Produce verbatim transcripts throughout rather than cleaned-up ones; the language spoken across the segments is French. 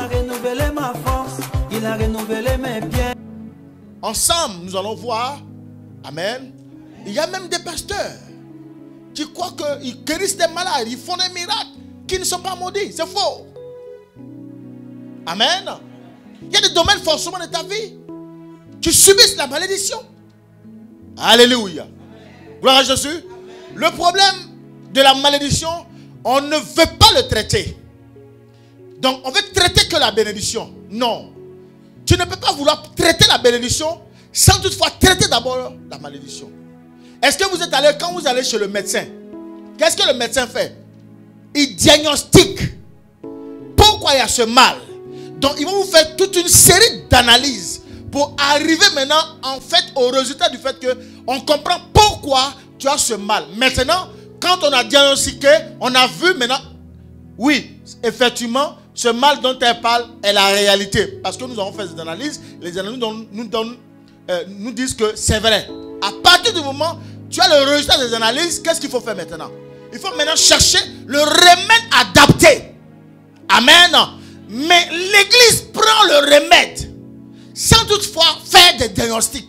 a renouvelé ma force, il a renouvelé mes biens. Ensemble, nous allons voir, amen, il y a même des pasteurs qui croient qu'ils guérissent des malades, ils font des miracles, qui ne sont pas maudits. C'est faux. Amen. Il y a des domaines forcément de ta vie qui subissent la malédiction. Alléluia. Gloire à Jésus. Le problème de la malédiction, on ne veut pas le traiter. Donc, on veut traiter que la bénédiction. Non. Tu ne peux pas vouloir traiter la bénédiction sans toutefois traiter d'abord la malédiction. Est-ce que vous êtes allé, quand vous allez chez le médecin, qu'est-ce que le médecin fait? Il diagnostique pourquoi il y a ce mal. Donc, il va vous faire toute une série d'analyses pour arriver maintenant, en fait, au résultat du fait qu'on comprend pourquoi tu as ce mal. Maintenant, quand on a diagnostiqué, on a vu maintenant, oui, effectivement, ce mal dont elle parle est la réalité. Parce que nous avons fait des analyses, les analyses nous, nous, donnent, euh, nous disent que c'est vrai. À partir du moment où tu as le résultat des analyses, qu'est-ce qu'il faut faire maintenant? Il faut maintenant chercher le remède adapté. Amen. Mais l'église prend le remède sans toutefois faire des diagnostics.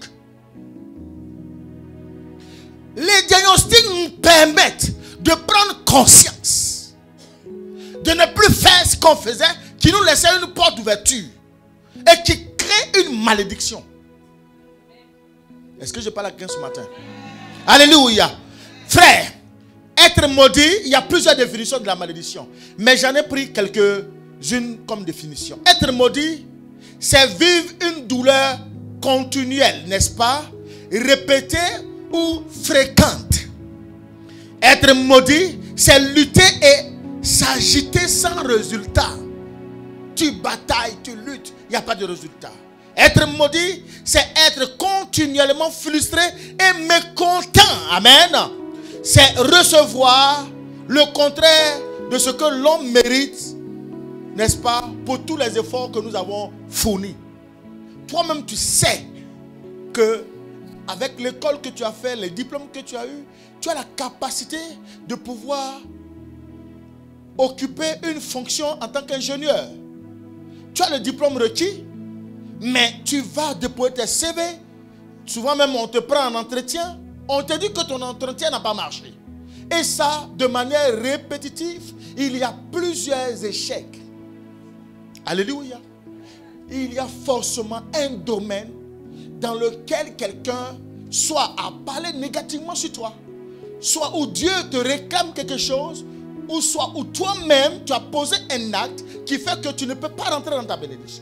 Les diagnostics nous permettent de prendre conscience, de ne plus faire ce qu'on faisait, qui nous laissait une porte d'ouverture et qui crée une malédiction. Est-ce que je parle à quelqu'un ce matin? Alléluia. Frère, être maudit, il y a plusieurs définitions de la malédiction. Mais j'en ai pris quelques-unes comme définition. Être maudit, c'est vivre une douleur continuelle, n'est-ce pas? Répétée ou fréquente. Être maudit, c'est lutter et s'agiter sans résultat. Tu batailles, tu luttes, il n'y a pas de résultat. Être maudit, c'est être continuellement frustré et mécontent. Amen. C'est recevoir le contraire de ce que l'homme mérite, n'est-ce pas, pour tous les efforts que nous avons fournis. Toi-même, tu sais que avec l'école que tu as fait, les diplômes que tu as eus, tu as la capacité de pouvoir occuper une fonction en tant qu'ingénieur. Tu as le diplôme requis, mais tu vas déposer tes C V. Souvent même, on te prend en entretien. On te dit que ton entretien n'a pas marché. Et ça, de manière répétitive, il y a plusieurs échecs. Alléluia. Il y a forcément un domaine dans lequel quelqu'un soit à parler négativement sur toi, soit où Dieu te réclame quelque chose, ou soit où toi-même tu as posé un acte qui fait que tu ne peux pas rentrer dans ta bénédiction.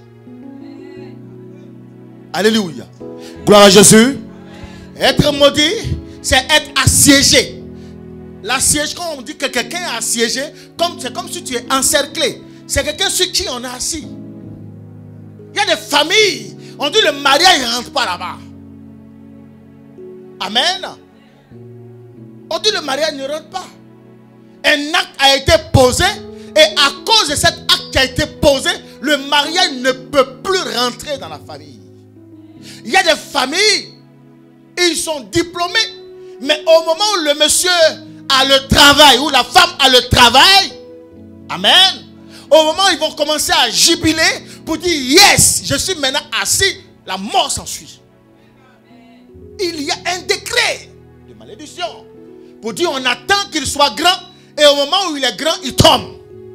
Alléluia. Gloire à Jésus. Être maudit, c'est être assiégé. L'assiège, quand on dit que quelqu'un est assiégé, c'est comme si tu es encerclé. C'est quelqu'un sur qui on est assis. Il y a des familles, on dit le mariage ne rentre pas là-bas. Amen. On dit le mariage ne rentre pas. Un acte a été posé et à cause de cet acte qui a été posé, le mariage ne peut plus rentrer dans la famille. Il y a des familles, ils sont diplômés, mais au moment où le monsieur a le travail, ou la femme a le travail, amen, au moment où ils vont commencer à jubiler pour dire yes, je suis maintenant assis, la mort s'ensuit. Il y a un décret de malédiction pour dire on attend qu'il soit grand et au moment où il est grand, il tombe.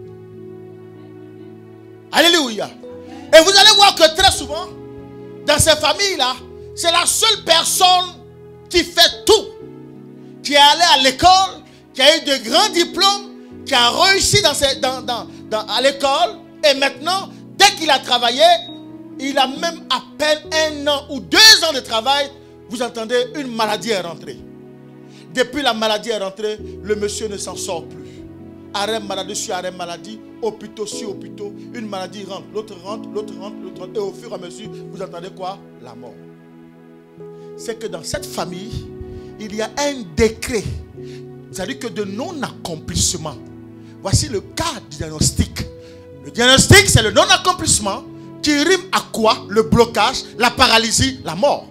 Alléluia. Et vous allez voir que très souvent, dans ces familles-là, c'est la seule personne qui fait tout, qui est allée à l'école, qui a eu de grands diplômes, qui a réussi dans ses, dans, dans, dans, à l'école, et maintenant, dès qu'il a travaillé, il a même à peine un an ou deux ans de travail, vous entendez, une maladie est rentrée. Depuis la maladie est rentrée, le monsieur ne s'en sort plus. Arrêt maladie sur arrêt maladie, hôpitaux sur hôpitaux, une maladie rentre, l'autre rentre, l'autre rentre, l'autre rentre, et au fur et à mesure, vous entendez quoi? La mort. C'est que dans cette famille, il y a un décret, c'est-à-dire que de non-accomplissement. Voici le cas du diagnostic. Le diagnostic, c'est le non-accomplissement qui rime à quoi? Le blocage, la paralysie, la mort.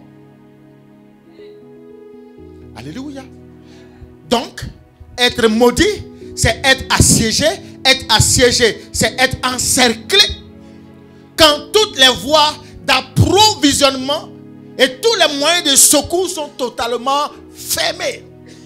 Alléluia. Donc, être maudit, c'est être assiégé. Être assiégé, c'est être encerclé. les voies d'approvisionnement et tous les moyens de secours sont totalement fermés.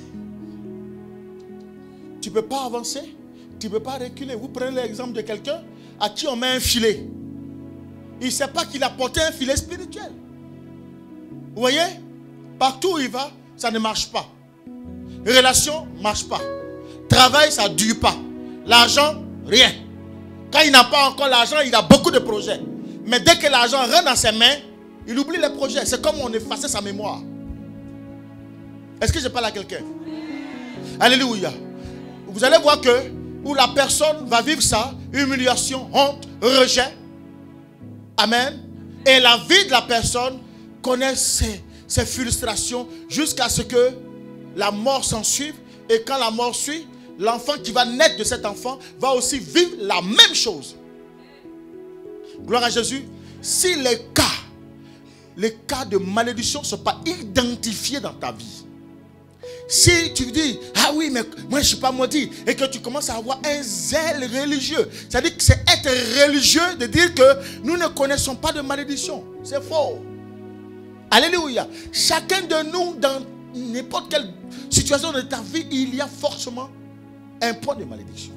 Tu ne peux pas avancer, tu ne peux pas reculer. Vous prenez l'exemple de quelqu'un à qui on met un filet. Il ne sait pas qu'il a porté un filet spirituel. Vous voyez? Partout où il va, ça ne marche pas. Relation, ne marche pas. Travail, ça ne dure pas. L'argent, rien. Quand il n'a pas encore l'argent, il a beaucoup de projets. Mais dès que l'argent rentre dans ses mains, il oublie les projets. C'est comme on effaçait sa mémoire. Est-ce que je parle à quelqu'un? Alléluia. Vous allez voir que où la personne va vivre ça, humiliation, honte, rejet. Amen. Et la vie de la personne connaît ses, ses frustrations jusqu'à ce que la mort s'en suive. Et quand la mort suit, l'enfant qui va naître de cet enfant va aussi vivre la même chose. Gloire à Jésus. Si les cas, les cas de malédiction ne sont pas identifiés dans ta vie, si tu dis, ah oui, mais moi je ne suis pas maudit, et que tu commences à avoir un zèle religieux, c'est-à-dire que c'est être religieux de dire que nous ne connaissons pas de malédiction. C'est faux. Alléluia. Chacun de nous, dans n'importe quelle situation de ta vie, il y a forcément un point de malédiction.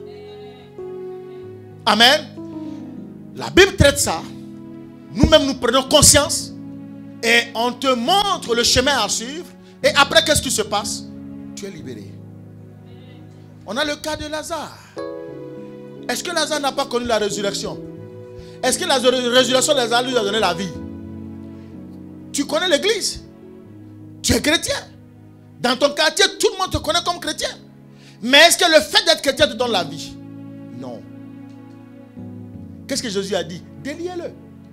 Amen. La Bible traite ça. Nous-mêmes, nous prenons conscience et on te montre le chemin à suivre. Et après, qu'est-ce qui se passe? Tu es libéré. On a le cas de Lazare. Est-ce que Lazare n'a pas connu la résurrection? Est-ce que la résurrection de Lazare lui a donné la vie? Tu connais l'église. Tu es chrétien. Dans ton quartier, tout le monde te connaît comme chrétien. Mais est-ce que le fait d'être chrétien te donne la vie? Non. Qu'est-ce que Jésus a dit? Déliez-le.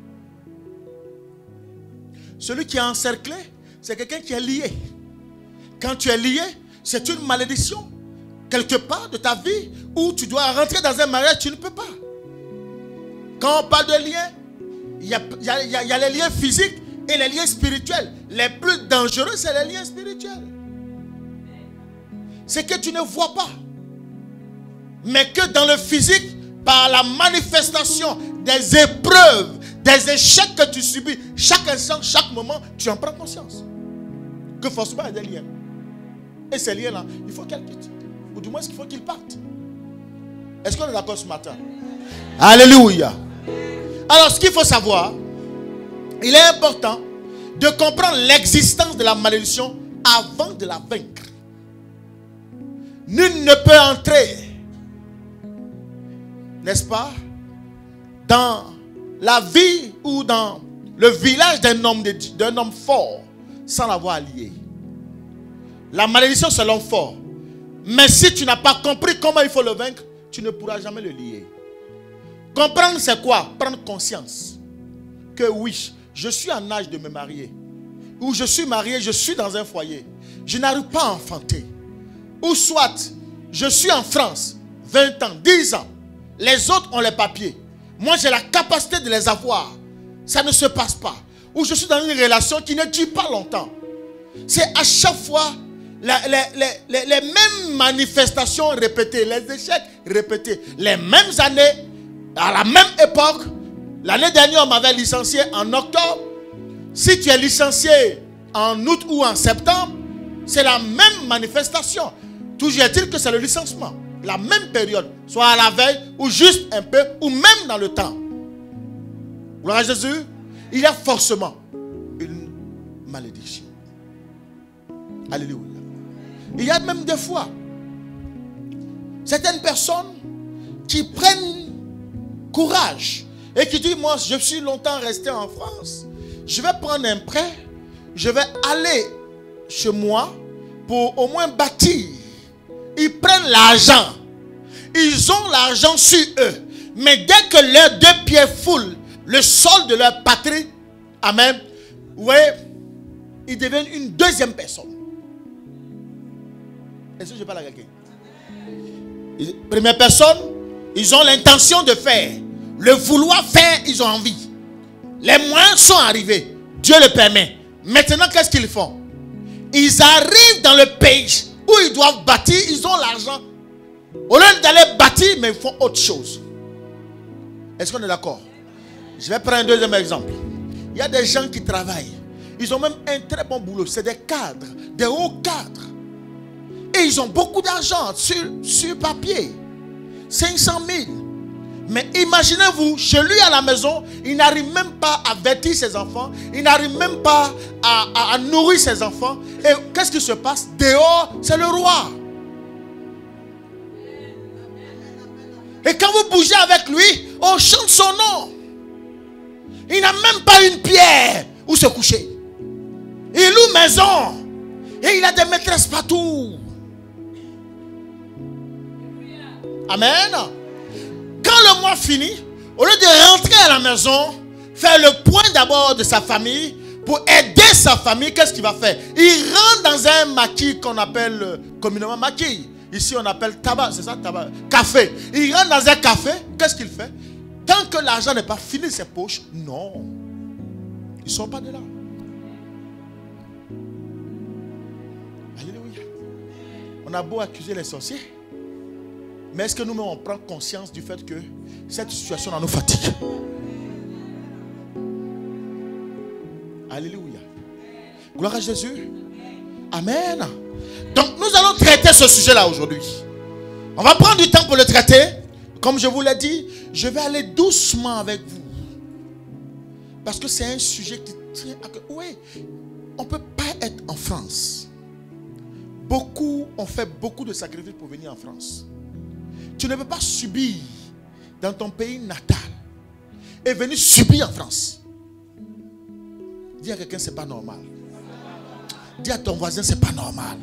Celui qui est encerclé, c'est quelqu'un qui est lié. Quand tu es lié, c'est une malédiction. Quelque part de ta vie où tu dois rentrer dans un mariage, tu ne peux pas. Quand on parle de liens, il y a, il y a, il y a, il y a les liens physiques et les liens spirituels. Les plus dangereux, c'est les liens spirituels. C'est que tu ne vois pas. Mais que dans le physique, par la manifestation des épreuves, des échecs que tu subis, chaque instant, chaque moment, tu en prends conscience. Que forcément il y a des liens. Et ces liens-là, il faut qu'elles quittent. Ou du moins, il faut qu'ils partent. Est-ce qu'on est d'accord ce matin? Alléluia. Alors, ce qu'il faut savoir, il est important de comprendre l'existence de la malédiction avant de la vaincre. Nul ne peut entrer, n'est-ce pas, dans la vie ou dans le village d'un homme, d'un homme fort sans l'avoir lié. La malédiction, c'est l'homme fort. Mais si tu n'as pas compris comment il faut le vaincre, tu ne pourras jamais le lier. Comprendre, c'est quoi? Prendre conscience que oui, je suis en âge de me marier. Ou je suis marié, je suis dans un foyer. Je n'arrive pas à enfanter. Ou soit, je suis en France, vingt ans, dix ans. Les autres ont les papiers. Moi, j'ai la capacité de les avoir. Ça ne se passe pas. Ou je suis dans une relation qui ne dure pas longtemps. C'est à chaque fois les, les, les, les mêmes manifestations répétées, les échecs répétés, les mêmes années, à la même époque. L'année dernière, on m'avait licencié en octobre. Si tu es licencié en août ou en septembre, c'est la même manifestation. Toujours est-il que c'est le licenciement. La même période, soit à la veille ou juste un peu, ou même dans le temps. Gloire à Jésus. Il y a forcément une malédiction. Alléluia. Il y a même des fois certaines personnes qui prennent courage et qui disent, moi je suis longtemps resté en France, je vais prendre un prêt, je vais aller chez moi pour au moins bâtir. Ils prennent l'argent. Ils ont l'argent sur eux. Mais dès que leurs deux pieds foulent le sol de leur patrie, amen, oui, ils deviennent une deuxième personne. Est-ce que je parle à quelqu'un? Première personne, ils ont l'intention de faire. Le vouloir faire, ils ont envie. Les moyens sont arrivés. Dieu le permet. Maintenant, qu'est-ce qu'ils font? Ils arrivent dans le pays où ils doivent bâtir, ils ont l'argent. Au lieu d'aller bâtir, mais ils font autre chose. Est-ce qu'on est d'accord? Je vais prendre un deuxième exemple. Il y a des gens qui travaillent. Ils ont même un très bon boulot. C'est des cadres, des hauts cadres. Et ils ont beaucoup d'argent sur, sur papier. cinq cent mille. Mais imaginez-vous, chez lui à la maison, il n'arrive même pas à vêtir ses enfants. Il n'arrive même pas à, à, à nourrir ses enfants. Et qu'est-ce qui se passe? Dehors, c'est le roi. Et quand vous bougez avec lui, on chante son nom. Il n'a même pas une pierre où se coucher. Il loue maison. Et il a des maîtresses partout. Amen. Quand le mois finit, au lieu de rentrer à la maison, faire le point d'abord de sa famille, pour aider sa famille, qu'est-ce qu'il va faire? Il rentre dans un maquis qu'on appelle euh, communément maquis. Ici on appelle tabac, c'est ça, tabac, café. Il rentre dans un café, qu'est-ce qu'il fait? Tant que l'argent n'est pas fini de ses poches, non. Ils ne sont pas de là. Alléluia. On a beau accuser les sorciers. Mais est-ce que nous-mêmes on prend conscience du fait que cette situation nous fatigue? Alléluia. Gloire à Jésus. Amen. Donc nous allons traiter ce sujet-là aujourd'hui. On va prendre du temps pour le traiter. Comme je vous l'ai dit, je vais aller doucement avec vous. Parce que c'est un sujet qui tient à cœur. Oui, on ne peut pas être en France. Beaucoup ont fait beaucoup de sacrifices pour venir en France. Tu ne peux pas subir dans ton pays natal et venir subir en France. Dis à quelqu'un, c'est pas normal. Dis à ton voisin, c'est pas normal.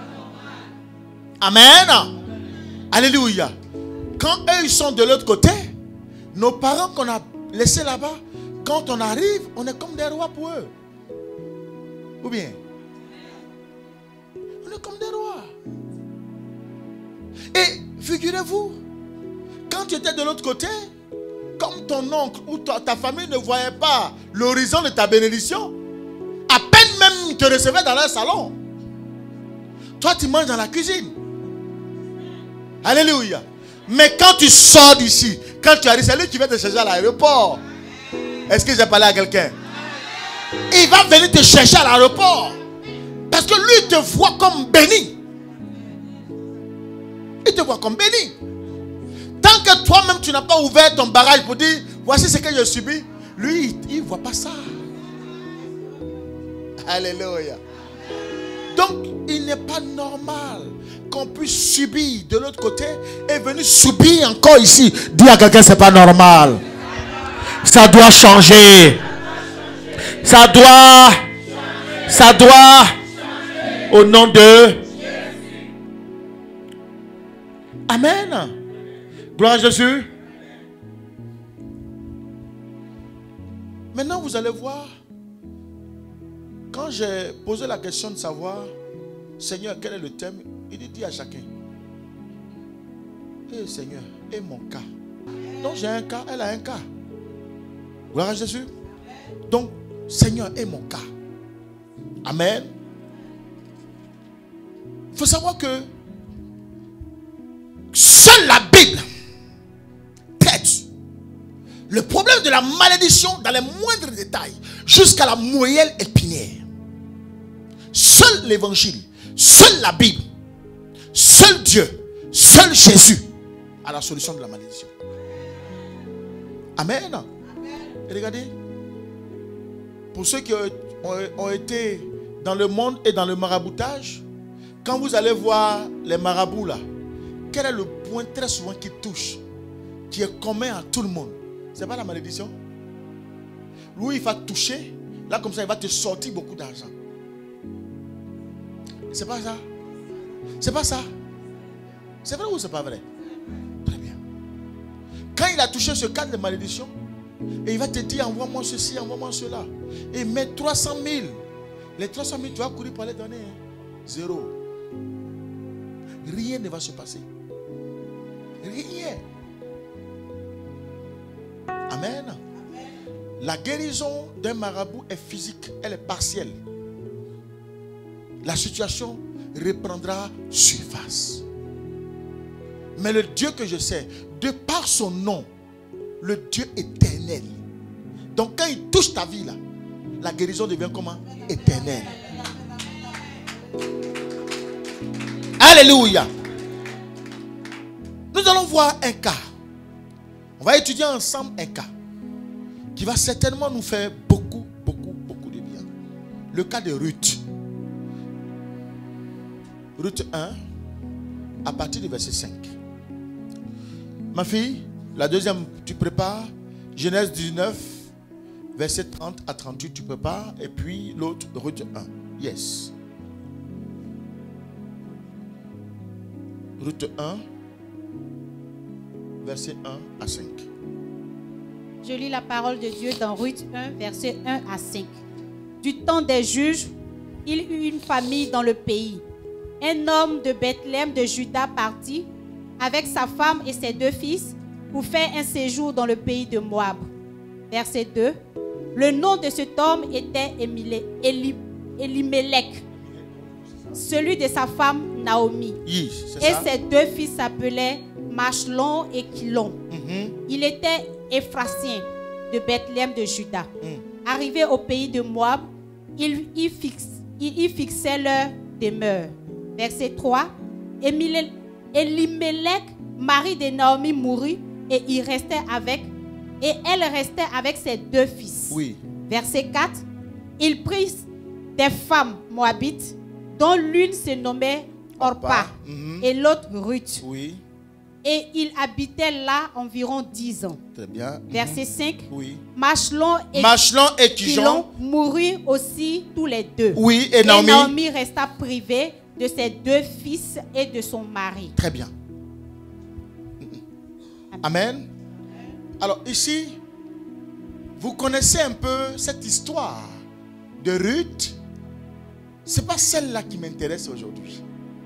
Amen. Alléluia. Quand eux ils sont de l'autre côté, nos parents qu'on a laissés là-bas, quand on arrive, on est comme des rois pour eux. Ou bien, on est comme des rois. Et figurez-vous, quand tu étais de l'autre côté, comme ton oncle ou ta, ta famille ne voyait pas l'horizon de ta bénédiction, à peine même te recevaient dans leur salon. Toi, tu manges dans la cuisine. Alléluia. Mais quand tu sors d'ici, quand tu arrives, c'est lui qui vient te chercher à l'aéroport. Est-ce que j'ai parlé à quelqu'un? Il va venir te chercher à l'aéroport. Parce que lui, il te voit comme béni. Il te voit comme béni. Tant que toi-même, tu n'as pas ouvert ton barrage pour dire, voici ce que j'ai subi. Lui, il ne voit pas ça. Alléluia. Donc, il n'est pas normal qu'on puisse subir de l'autre côté et venir subir encore ici. Dis à quelqu'un, c'est pas normal. Ça doit changer. Ça doit. Ça doit. Au nom de. Amen. Gloire à Jésus. Maintenant, vous allez voir. Quand j'ai posé la question de savoir, Seigneur, quel est le thème? Il dit à chacun. Eh Seigneur, et mon cas. Donc j'ai un cas, elle a un cas. Gloire à Jésus. Donc, Seigneur, et mon cas. Amen. Il faut savoir que seule la Bible traite le problème de la malédiction dans les moindres détails jusqu'à la moelle épinière. Seul l'évangile, seule la Bible, seul Dieu, seul Jésus a la solution de la malédiction. Amen. Amen. Et regardez, pour ceux qui ont, ont été dans le monde et dans le maraboutage, quand vous allez voir les marabouts là, quel est le point très souvent qui touche, qui est commun à tout le monde? Ce n'est pas la malédiction. Lui, il va toucher, là comme ça, il va te sortir beaucoup d'argent. C'est pas ça. C'est pas ça. C'est vrai ou c'est pas vrai? Très bien. Quand il a touché ce cadre de malédiction, et il va te dire, envoie-moi ceci, envoie-moi cela. Et met trois cent mille. Les trois cent mille, tu vas courir pour les donner. Hein? Zéro. Rien ne va se passer. Rien. Amen. Amen. La guérison d'un marabout est physique, elle est partielle. La situation reprendra surface. Mais le Dieu que je sais, de par son nom, le Dieu éternel, il touche ta vie là, la guérison devient comment? Éternelle. Alléluia. Nous allons voir un cas. On va étudier ensemble un cas qui va certainement nous faire beaucoup, beaucoup, beaucoup de bien. Le cas de Ruth. Ruth un, à partir du verset cinq. Ma fille, la deuxième, tu prépares. Genèse dix-neuf, verset trente à trente-huit, tu prépares. Et puis l'autre, Ruth un. Yes. Ruth un, verset un à cinq. Je lis la parole de Dieu dans Ruth un, verset un à cinq. Du temps des juges, il y eut une famille dans le pays. Un homme de Bethléem de Juda partit avec sa femme et ses deux fils pour faire un séjour dans le pays de Moab. Verset deux. Le nom de cet homme était Elimelech, celui de sa femme Naomi. Oui, et ça. Ses deux fils s'appelaient Machlon et Kilon. Mm-hmm. Il était Éphrasien de Bethléem de Juda. Mm. Arrivé au pays de Moab, il y, fixe, il y fixait leur demeure. Verset trois. Elimelech, mari de Naomi, mourut et il restait avec, et elle restait avec ses deux fils. Oui. Verset quatre. Il prit des femmes moabites, dont l'une se nommait Orpa, mm-hmm. et l'autre Ruth. Oui. Et il habitait là environ dix ans. Très bien. Mm-hmm. Verset cinq. Oui. Machlon et, Machlon et Kilon moururent aussi tous les deux. Oui, et Naomi. Et Naomi resta privée de ses deux fils et de son mari. Très bien. Amen. Amen. Alors ici, vous connaissez un peu cette histoire de Ruth. Ce n'est pas celle-là qui m'intéresse aujourd'hui.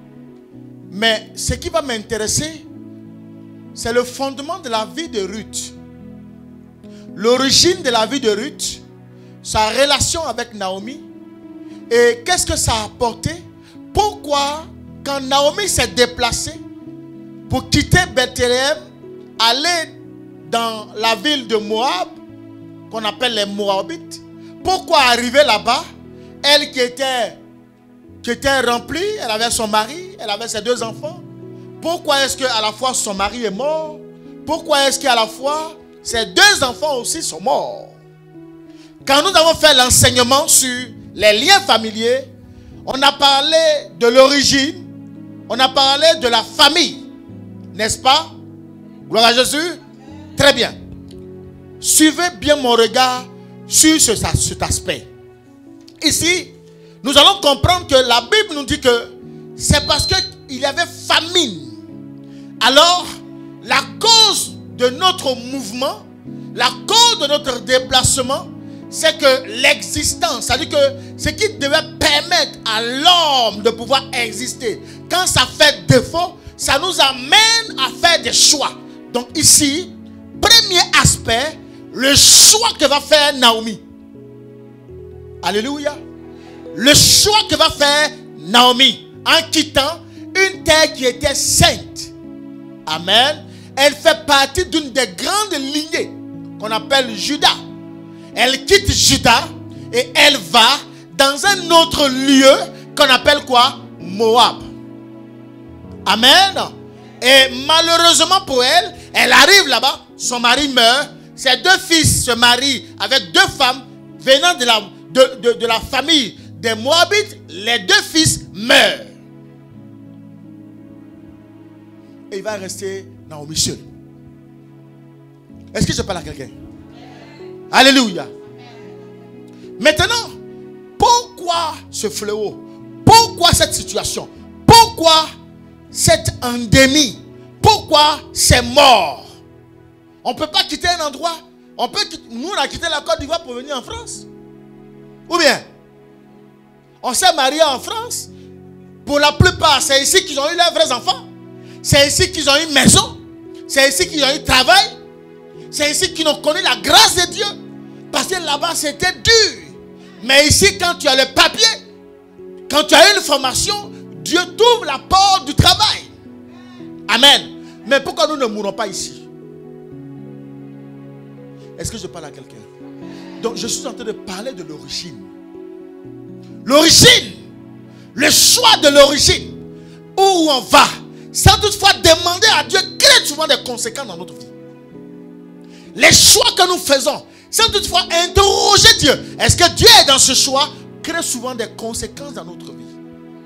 Mais ce qui va m'intéresser, c'est le fondement de la vie de Ruth. L'origine de la vie de Ruth, sa relation avec Naomi. Et qu'est-ce que ça a apporté? Pourquoi, quand Naomi s'est déplacée pour quitter Bethléem, aller dans la ville de Moab, qu'on appelle les Moabites, pourquoi arriver là-bas, elle qui était, qui était remplie, elle avait son mari, elle avait ses deux enfants, pourquoi est-ce qu'à la fois son mari est mort? Pourquoi est-ce qu'à la fois ses deux enfants aussi sont morts? Quand nous avons fait l'enseignement sur les liens familiers, on a parlé de l'origine, on a parlé de la famille, n'est-ce pas? Gloire à Jésus. Très bien. Suivez bien mon regard sur ce, cet aspect. Ici, nous allons comprendre que la Bible nous dit que c'est parce qu'il y avait famine. Alors, la cause de notre mouvement, la cause de notre déplacement, c'est que l'existence, c'est-à-dire que ce qui devait permettre à l'homme de pouvoir exister, quand ça fait défaut, ça nous amène à faire des choix. Donc ici, premier aspect, le choix que va faire Naomi. Alléluia. Le choix que va faire Naomi en quittant une terre qui était sainte. Amen. Elle fait partie d'une des grandes lignées qu'on appelle Juda. Elle quitte Juda et elle va dans un autre lieu qu'on appelle quoi? Moab. Amen. Et malheureusement pour elle, elle arrive là-bas, son mari meurt, ses deux fils se marient avec deux femmes venant de la, de, de, de la famille des Moabites, les deux fils meurent. Et il va rester Naomi seul. Est-ce que je parle à quelqu'un? Alléluia. Maintenant, pourquoi ce fléau? Pourquoi cette situation? Pourquoi cette endémie? Pourquoi c'est mort? On ne peut pas quitter un endroit. On peut, nous, on a quitté la Côte d'Ivoire pour venir en France. Ou bien, on s'est marié en France. Pour la plupart, c'est ici qu'ils ont eu leurs vrais enfants. C'est ici qu'ils ont eu maison. C'est ici qu'ils ont eu travail. C'est ici qu'ils ont connu la grâce de Dieu. Parce que là-bas, c'était dur. Mais ici, quand tu as le papier, quand tu as eu une formation, Dieu t'ouvre la porte du travail. Amen. Mais pourquoi nous ne mourons pas ici? Est-ce que je parle à quelqu'un? Donc je suis en train de parler de l'origine. L'origine, le choix de l'origine, où on va, sans toutefois demander à Dieu, crée souvent des conséquences dans notre vie. Les choix que nous faisons, sans toutefois interroger Dieu, est-ce que Dieu est dans ce choix, crée souvent des conséquences dans notre vie.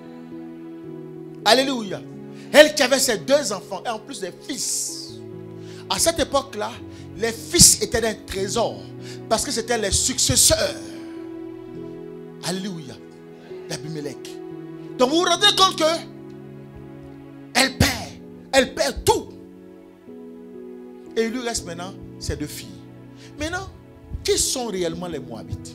Alléluia. Elle qui avait ses deux enfants et en plus des fils. À cette époque-là, les fils étaient un trésor parce que c'était les successeurs. Alléluia. D'Abimelech. Donc vous vous rendez compte que elle perd. Elle perd tout. Et il lui reste maintenant ses deux filles. Maintenant, qui sont réellement les Moabites?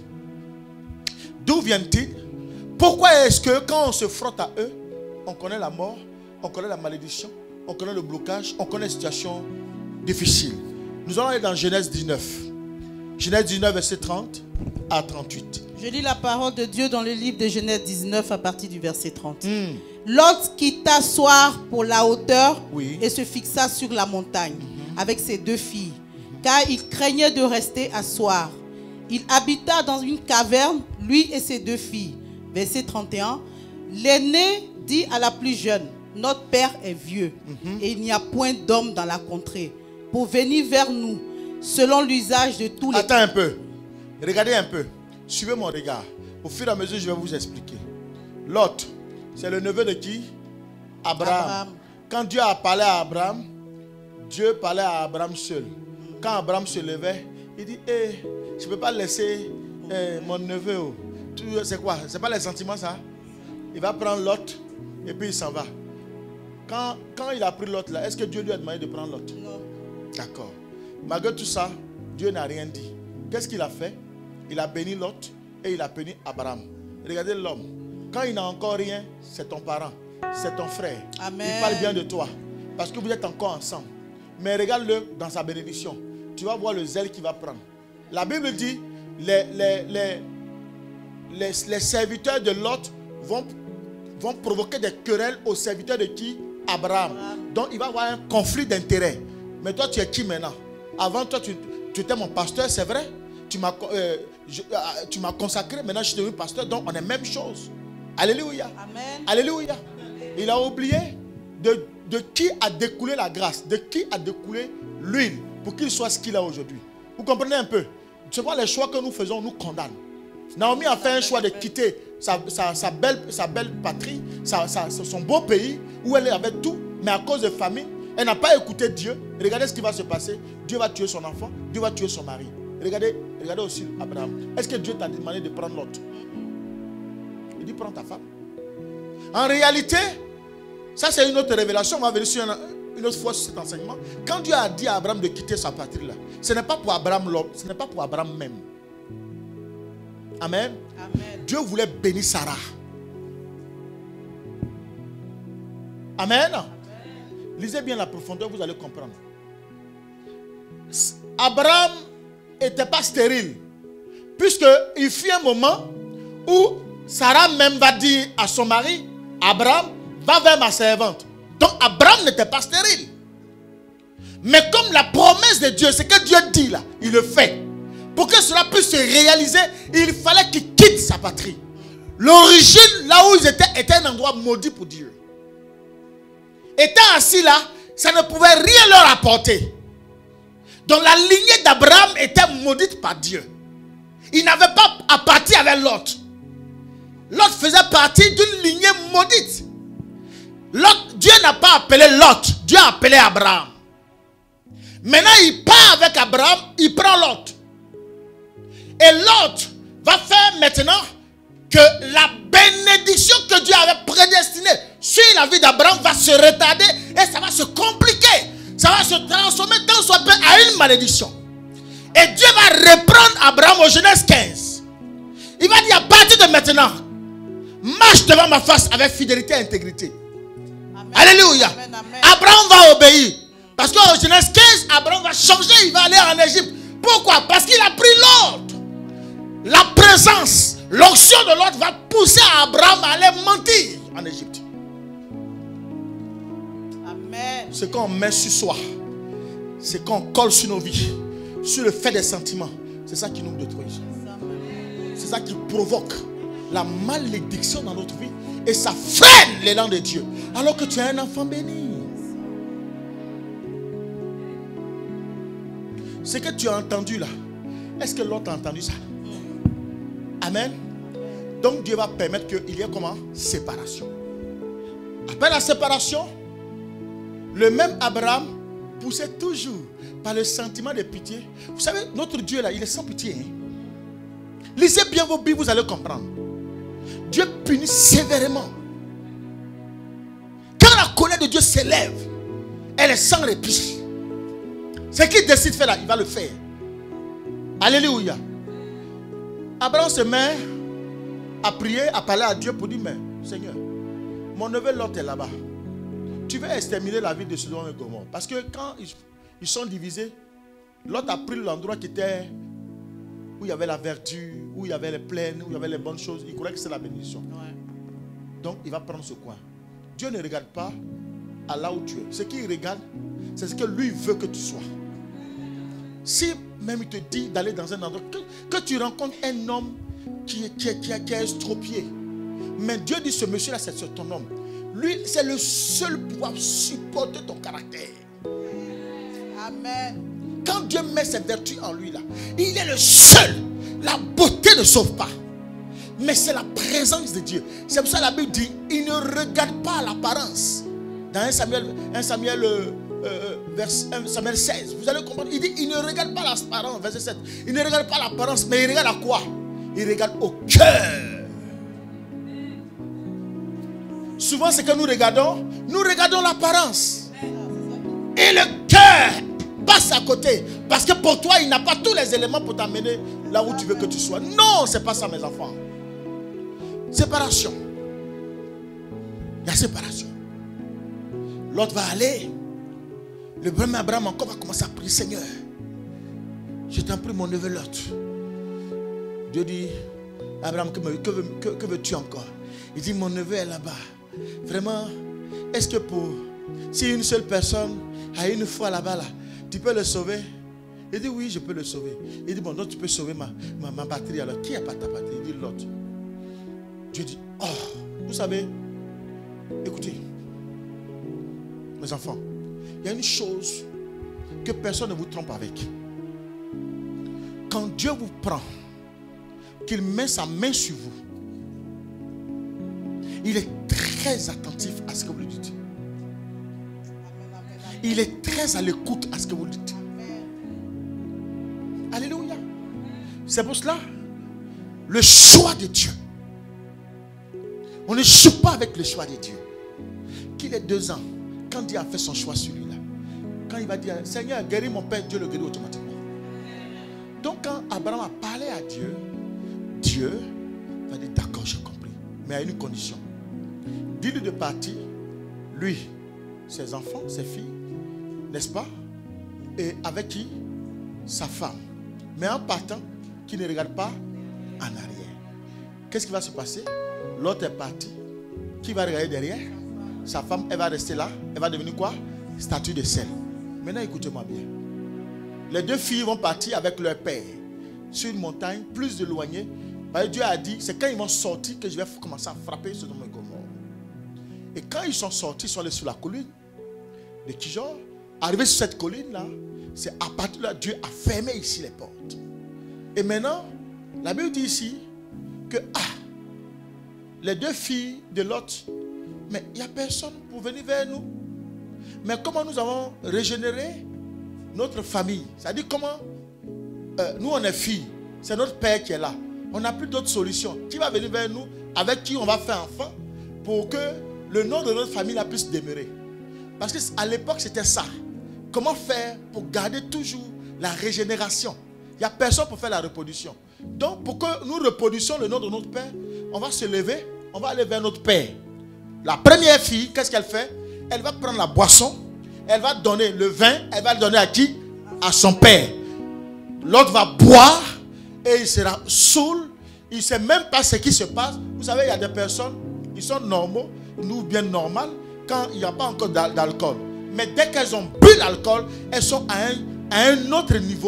D'où viennent-ils? Pourquoi est-ce que quand on se frotte à eux, on connaît la mort, on connaît la malédiction, on connaît le blocage, on connaît les situations difficiles? Nous allons aller dans Genèse dix-neuf. Genèse dix-neuf, verset trente à trente-huit. Je lis la parole de Dieu dans le livre de Genèse dix-neuf à partir du verset trente. Mm. Lot quitta Soar pour la hauteur, oui, et se fixa sur la montagne mm-hmm. avec ses deux filles, car il craignait de rester à Soar. Il habita dans une caverne, lui et ses deux filles. Verset trente et un. L'aîné dit à la plus jeune, notre père est vieux, mm-hmm. et il n'y a point d'homme dans la contrée pour venir vers nous, selon l'usage de tous les... Attends un peu. Regardez un peu. Suivez mon regard. Au fur et à mesure, je vais vous expliquer. Lot, c'est le neveu de qui? Abraham. Abraham. Quand Dieu a parlé à Abraham, Dieu parlait à Abraham seul. Quand Abraham se levait, il dit, hey, je ne peux pas laisser hey, mon neveu. C'est quoi? Ce n'est pas les sentiments, ça? Il va prendre Lot et puis il s'en va. Quand, quand il a pris Lot là, est-ce que Dieu lui a demandé de prendre Lot? Non. D'accord. Malgré tout ça, Dieu n'a rien dit. Qu'est-ce qu'il a fait? Il a béni Lot et il a béni Abraham. Regardez l'homme. Quand il n'a encore rien, c'est ton parent, c'est ton frère. Amen. Il parle bien de toi parce que vous êtes encore ensemble. Mais regarde-le dans sa bénédiction. Tu vas voir le zèle qu'il va prendre. La Bible dit les, les, les, les, les serviteurs de Lot vont, vont provoquer des querelles aux serviteurs de qui? Abraham. Abraham. Donc il va y avoir un conflit d'intérêts. Mais toi, tu es qui maintenant? Avant toi, tu, tu étais mon pasteur, c'est vrai. Tu m'as euh, tu m'as consacré, maintenant je suis devenu pasteur, donc on est même chose. Alléluia. Amen. Alléluia. Il a oublié de, de qui a découlé la grâce, de qui a découlé l'huile pour qu'il soit ce qu'il a aujourd'hui. Vous comprenez un peu? C'est quoi les choix que nous faisons nous condamnent. Naomi a fait un choix de quitter sa, sa, sa, belle, sa belle patrie, sa, sa, son beau pays où elle avait tout, mais à cause de famine, elle n'a pas écouté Dieu. Regardez ce qui va se passer. Dieu va tuer son enfant, Dieu va tuer son mari. Regardez, regardez aussi Abraham. Est-ce que Dieu t'a demandé de prendre l'autre? Il dit prends ta femme. En réalité, ça c'est une autre révélation. On va venir sur une, une autre fois sur cet enseignement. Quand Dieu a dit à Abraham de quitter sa patrie là, ce n'est pas pour Abraham l'homme, ce n'est pas pour Abraham même. Amen. Amen. Dieu voulait bénir Sarah. Amen. Amen. Lisez bien la profondeur, vous allez comprendre. Abraham n'était pas stérile, puisqu'il fut un moment où Sarah même va dire à son mari, Abraham, va vers ma servante. Donc Abraham n'était pas stérile. Mais comme la promesse de Dieu, c'est que Dieu dit là, il le fait. Pour que cela puisse se réaliser, il fallait qu'il quitte sa patrie. L'origine, là où ils étaient, était un endroit maudit pour Dieu. Étant assis là, ça ne pouvait rien leur apporter. Donc la lignée d'Abraham était maudite par Dieu. Il n'avait pas à partir avec Lot. Lot faisait partie d'une lignée maudite. Lot, Dieu n'a pas appelé Lot, Dieu a appelé Abraham. Maintenant il part avec Abraham, il prend Lot. Et Lot va faire maintenant que la bénédiction que Dieu avait prédestinée sur la vie d'Abraham va se retarder et ça va se compliquer. Ça va se transformer tant soit peu à une malédiction. Et Dieu va reprendre Abraham au Genèse quinze. Il va dire à partir de maintenant, marche devant ma face avec fidélité et intégrité. Amen. Alléluia. Amen, amen. Abraham va obéir. Parce qu'au Genèse quinze, Abraham va changer, il va aller en Égypte. Pourquoi? Parce qu'il a pris l'ordre. La présence, l'onction de l'ordre va pousser Abraham à aller mentir en Égypte. Amen. Ce qu'on met sur soi, c'est qu'on colle sur nos vies. sur le fait des sentiments, c'est ça qui nous détruit. C'est ça qui provoque la malédiction dans notre vie. Et ça freine l'élan de Dieu. Alors que tu es un enfant béni. Ce que tu as entendu là, est-ce que l'autre a entendu ça? Amen. Donc Dieu va permettre qu'il y ait comment? Séparation. Après la séparation, le même Abraham poussait toujours par le sentiment de pitié. Vous savez, notre Dieu là, il est sans pitié. Hein? Lisez bien vos Bibles, vous allez comprendre. Dieu punit sévèrement. Quand la colère de Dieu s'élève, elle est sans répit. Ce qu'il décide de faire là, il va le faire. Alléluia. Abraham se met à prier, à parler à Dieu pour dire, mais Seigneur, mon neveu Lot est là-bas. Tu veux exterminer la ville de Sodome et Gomorrhe. Parce que quand ils, ils sont divisés, Lot a pris l'endroit qui était où il y avait la verdure, où il y avait les plaines, où il y avait les bonnes choses. Il croyait que c'est la bénédiction. Ouais. Donc il va prendre ce coin. Dieu ne regarde pas à là où tu es. Ce qu'il regarde, c'est ce que lui veut que tu sois. Si même il te dit d'aller dans un endroit, que, que tu rencontres un homme qui, qui, qui, qui est estropié. Mais Dieu dit, ce monsieur-là, c'est ton homme. Lui, c'est le seul pouvoir supporter ton caractère. Amen. Quand Dieu met ses vertus en lui là, il est le seul. La beauté ne sauve pas, mais c'est la présence de Dieu. C'est pour ça que la Bible dit, il ne regarde pas l'apparence. Dans un Samuel, un Samuel, euh, euh, vers, un Samuel seize, vous allez comprendre. Il dit, il ne regarde pas l'apparence, verset sept. Il ne regarde pas l'apparence, mais il regarde à quoi? Il regarde au cœur. Souvent, ce que nous regardons, nous regardons l'apparence. Et le cœur passe à côté. Parce que pour toi, il n'a pas tous les éléments pour t'amener là où tu veux que tu sois. Non, c'est pas ça, mes enfants. Séparation. Il y a séparation. L'autre va aller. Le premier Abraham encore va commencer à prier, Seigneur, je t'en prie, mon neveu Lot. Dieu dit, Abraham, que, que, que, que veux-tu encore? Il dit, mon neveu est là-bas. Vraiment, est-ce que pour, si une seule personne a une foi là-bas, là, tu peux le sauver? Il dit, oui, je peux le sauver. Il dit, bon, donc tu peux sauver ma, ma, ma patrie. Alors, qui n'a pas ta patrie? Il dit, l'autre. Dieu dit, oh, vous savez, écoutez, mes enfants, il y a une chose que personne ne vous trompe avec. Quand Dieu vous prend, qu'il met sa main sur vous, il est très attentif à ce que vous lui dites. Il est très à l'écoute à ce que vous lui dites. Alléluia. C'est pour cela, le choix de Dieu. On ne joue pas avec le choix de Dieu. Qu'il ait deux ans, quand Dieu a fait son choix sur lui là, quand il va dire, Seigneur, guéris mon père, Dieu le guérit automatiquement. Donc quand Abraham a parlé à Dieu, Dieu va dire, d'accord, j'ai compris. Mais à une condition. Dis-lui de partir, lui, ses enfants, ses filles, n'est-ce pas? Et avec qui? Sa femme. Mais en partant, qui ne regarde pas en arrière. Qu'est-ce qui va se passer? L'autre est parti. Qui va regarder derrière? Sa femme, elle va rester là. Elle va devenir quoi? Statue de sel. Maintenant, écoutez-moi bien. Les deux filles vont partir avec leur père sur une montagne plus éloignée. Dieu a dit, c'est quand ils vont sortir que je vais commencer à frapper Sodome et Gomorrhe. Et quand ils sont sortis, ils sont allés sur la colline de Kijor. Arrivé sur cette colline-là, c'est à partir de là, Dieu a fermé ici les portes. Et maintenant, la Bible dit ici que ah, les deux filles de Lot, mais il n'y a personne pour venir vers nous. Mais comment nous avons régénéré notre famille? C'est-à-dire comment euh, nous on est filles, c'est notre père qui est là. On n'a plus d'autre solution. Qui va venir vers nous? Avec qui on va faire enfant pour que le nom de notre famille là puisse demeurer. Parce qu'à l'époque c'était ça. Comment faire pour garder toujours la régénération? Il n'y a personne pour faire la reproduction. Donc pour que nous reproduisions le nom de notre père, on va se lever, on va aller vers notre père. La première fille, qu'est-ce qu'elle fait? Elle va prendre la boisson, elle va donner le vin, elle va le donner à qui? À son père. L'autre va boire et il sera saoul. Il ne sait même pas ce qui se passe. Vous savez, il y a des personnes, ils sont normaux, nous bien normales, quand il n'y a pas encore d'alcool. Mais dès qu'elles ont bu l'alcool, elles sont à un, à un autre niveau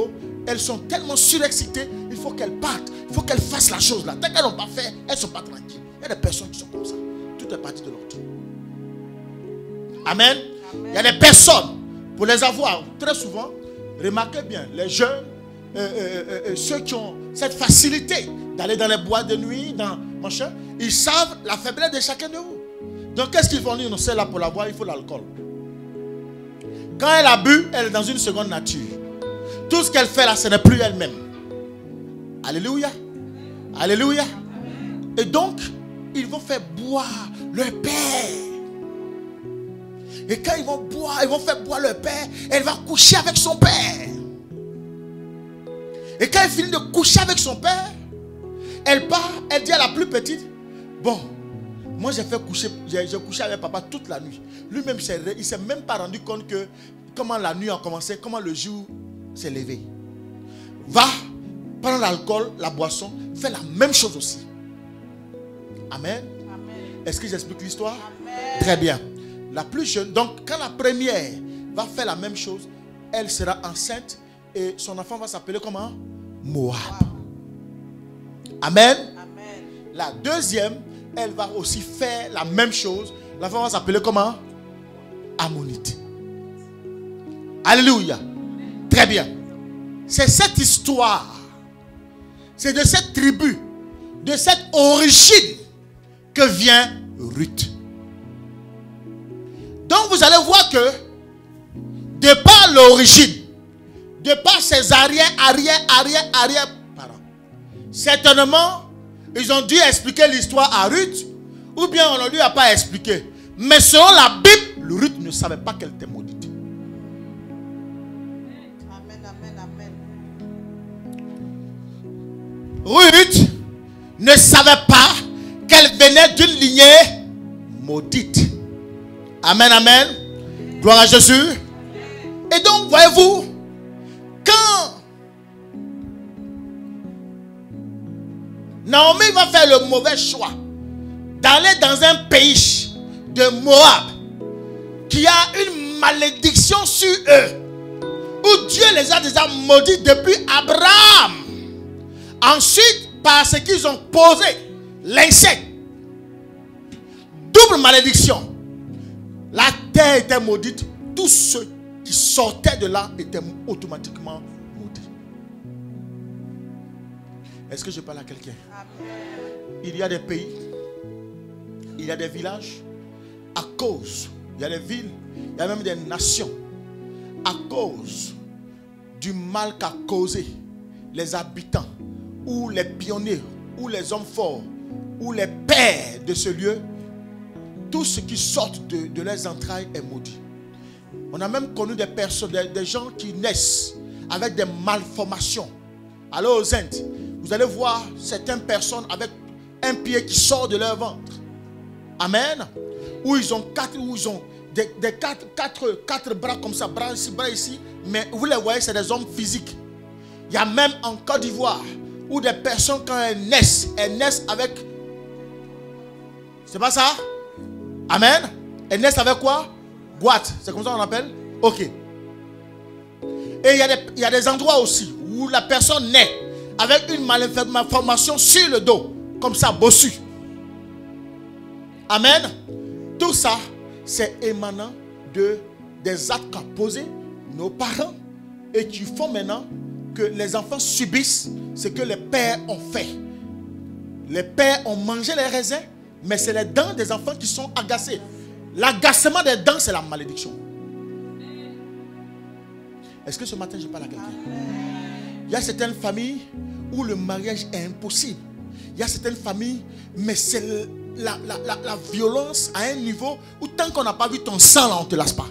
elles sont tellement surexcitées, il faut qu'elles partent, il faut qu'elles fassent la chose là. Tant qu'elles n'ont pas fait, elles ne sont pas tranquilles. Il y a des personnes qui sont comme ça. Tout est parti de l'autre. Amen. Amen. Il y a des personnes, pour les avoir, très souvent, remarquez bien, les jeunes, euh, euh, euh, ceux qui ont cette facilité d'aller dans les boîtes de nuit, dans machin, ils savent la faiblesse de chacun de vous. Donc qu'est-ce qu'ils vont dire? Non, c'est là pour la boire, il faut l'alcool. Quand elle a bu, elle est dans une seconde nature. Tout ce qu'elle fait là, ce n'est plus elle-même. Alléluia. Alléluia. Et donc, ils vont faire boire leur père. Et quand ils vont boire, ils vont faire boire leur père, elle va coucher avec son père. Et quand elle finit de coucher avec son père, elle part, elle dit à la plus petite, bon, moi j'ai fait coucher, j'ai couché avec papa toute la nuit. Lui-même, il ne s'est même pas rendu compte que comment la nuit a commencé, comment le jour s'est levé. Va prendre l'alcool, la boisson, fais la même chose aussi. Amen. Est-ce que j'explique l'histoire? Très bien. La plus jeune, donc quand la première va faire la même chose, elle sera enceinte et son enfant va s'appeler comment? Moab. Amen. Amen. La deuxième, elle va aussi faire la même chose. L'enfant va s'appeler comment? Ammonite. Alléluia. Très bien. C'est cette histoire, c'est de cette tribu, de cette origine que vient Ruth. Donc vous allez voir que de par l'origine, de par ses arrière, arrière, arrière, arrière parents, certainement ils ont dû expliquer l'histoire à Ruth, ou bien on ne lui a pas expliqué. Mais selon la Bible, Ruth ne savait pas qu'elle était maudite. Amen, amen, amen. Ruth ne savait pas qu'elle venait d'une lignée maudite. Amen, amen. Gloire à Jésus. Et donc, voyez-vous, quand Naomi va faire le mauvais choix d'aller dans un pays de Moab qui a une malédiction sur eux, où Dieu les a déjà maudits depuis Abraham. Ensuite, parce qu'ils ont posé l'inceste, double malédiction. La terre était maudite. Tous ceux qui sortaient de là étaient automatiquement maudits. Est-ce que je parle à quelqu'un? Il y a des pays, il y a des villages, à cause, il y a des villes, il y a même des nations, à cause du mal qu'a causé les habitants, ou les pionniers, ou les hommes forts, ou les pères de ce lieu. Tout ce qui sort de, de leurs entrailles est maudit. On a même connu des personnes, des, des gens qui naissent avec des malformations. Allez aux Indes, vous allez voir certaines personnes avec un pied qui sort de leur ventre. Amen. Où ils ont quatre, où ils ont des, des quatre, quatre, quatre bras comme ça, bras ici, bras ici. Mais vous les voyez, c'est des hommes physiques. Il y a même en Côte d'Ivoire où des personnes, quand elles naissent, elles naissent avec... C'est pas ça? Amen. Elles naissent avec quoi? Boîte. C'est comme ça qu'on appelle? Ok. Et il y, a des, il y a des endroits aussi où la personne naît avec une malformation sur le dos. Comme ça, bossu. Amen. Tout ça, c'est émanant de des actes qu'a posé nos parents et qui font maintenant que les enfants subissent ce que les pères ont fait. Les pères ont mangé les raisins, mais c'est les dents des enfants qui sont agacées. L'agacement des dents, c'est la malédiction. Est-ce que ce matin, je parle à quelqu'un? Il y a certaines familles où le mariage est impossible. Il y a certaines familles, mais c'est la, la, la, la violence à un niveau où tant qu'on n'a pas vu ton sang, là, on ne te lasse pas.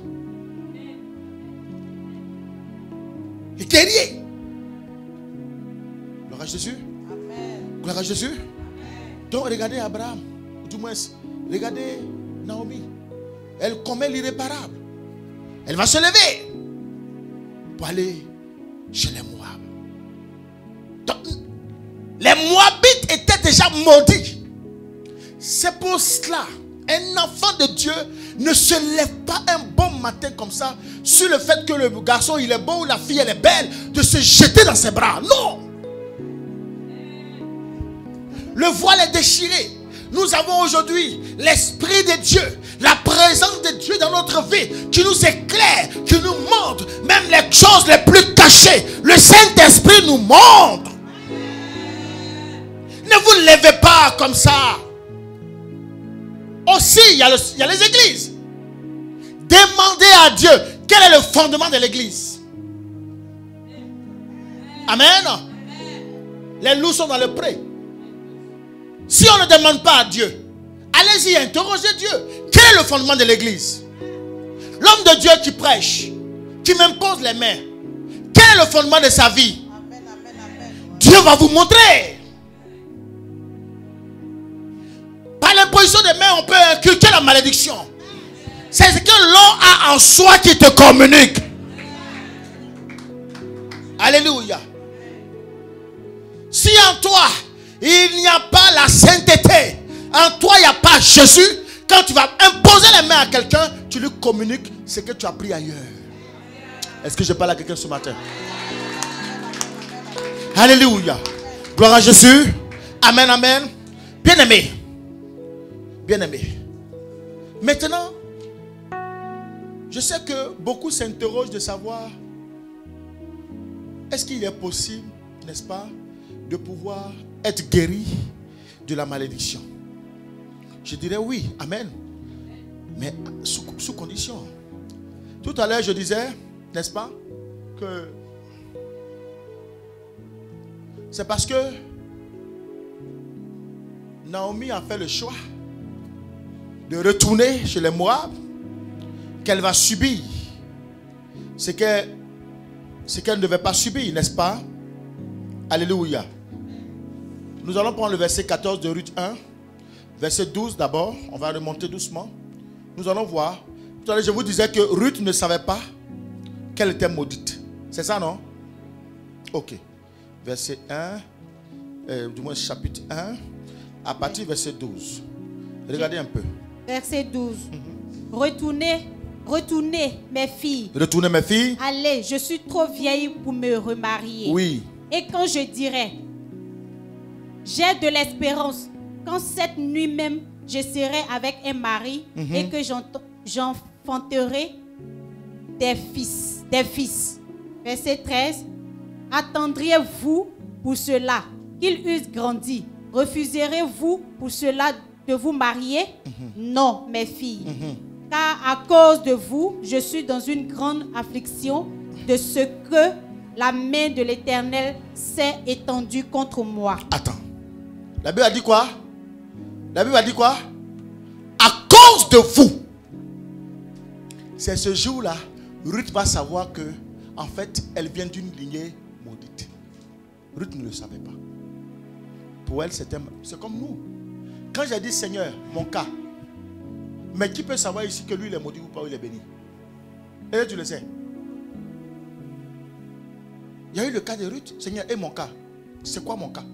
Et guerrier. Gloire à Jésus. Amen. Gloire à Jésus. Amen. Donc regardez Abraham, du moins regardez Naomi. Elle commet l'irréparable. Elle va se lever pour aller chez les Moab. Donc, les Moabites étaient déjà maudits. C'est pour cela Un enfant de Dieu ne se lève pas un bon matin comme ça sur le fait que le garçon il est beau ou la fille elle est belle, de se jeter dans ses bras. Non. Le voile est déchiré. Nous avons aujourd'hui l'Esprit de Dieu, la présence de Dieu dans notre vie qui nous éclaire, qui nous montre même les choses les plus cachées. Le Saint-Esprit nous montre. Ne vous levez pas comme ça. Aussi, il y a, le, il y a les églises. Demandez à Dieu quel est le fondement de l'église. Amen. Les loups sont dans le pré. Si on ne demande pas à Dieu, allez-y, interrogez Dieu. Quel est le fondement de l'église? L'homme de Dieu qui prêche, qui m'impose les mains, quel est le fondement de sa vie? Amen, amen, amen. Dieu va vous montrer. Par l'imposition des mains, on peut inculquer la malédiction. C'est ce que l'on a en soi qui te communique. Alléluia. Si en toi, il n'y a pas la sainteté, en toi, il n'y a pas Jésus, quand tu vas imposer les mains à quelqu'un, tu lui communiques ce que tu as pris ailleurs. Est-ce que je parle à quelqu'un ce matin? Alléluia. Gloire à Jésus. Amen, amen. Bien-aimé. Bien-aimé. Maintenant, je sais que beaucoup s'interrogent de savoir, est-ce qu'il est possible, n'est-ce pas, de pouvoir être guéri de la malédiction? Je dirais oui, amen. Mais sous, sous condition. Tout à l'heure, je disais, n'est-ce pas, que c'est parce que Naomi a fait le choix de retourner chez les Moab qu'elle va subir ce qu'elle ce qu'elle ne devait pas subir, n'est-ce pas? Alléluia. Nous allons prendre le verset quatorze de Ruth un. Verset douze d'abord. On va remonter doucement. Nous allons voir. Tout à l'heure, je vous disais que Ruth ne savait pas qu'elle était maudite. C'est ça, non? Ok. Verset un. Euh, du moins, chapitre un. À partir du verset douze. Regardez un peu. Verset douze. Mm-hmm. Retournez, retournez, mes filles. Retournez, mes filles. Allez, je suis trop vieille pour me remarier. Oui. Et quand je dirai, j'ai de l'espérance, quand cette nuit même, je serai avec un mari mm-hmm. et que j'enfanterai des fils, des fils. Verset treize. Attendriez-vous pour cela qu'ils eussent grandi? Refuserez-vous pour cela de vous marier? Mm-hmm. Non, mes filles. Mm-hmm. Car à cause de vous, je suis dans une grande affliction de ce que la main de l'Éternel s'est étendue contre moi. Attends. La Bible a dit quoi? La Bible a dit quoi? À cause de vous. C'est ce jour-là, Ruth va savoir que, en fait, elle vient d'une lignée maudite. Ruth ne le savait pas. Pour elle, c'était, c'est comme nous. Quand j'ai dit Seigneur, mon cas, mais qui peut savoir ici que lui il est maudit ou pas, ou il est béni? Et tu le sais. Il y a eu le cas de Ruth. Seigneur, et mon cas? C'est quoi mon cas?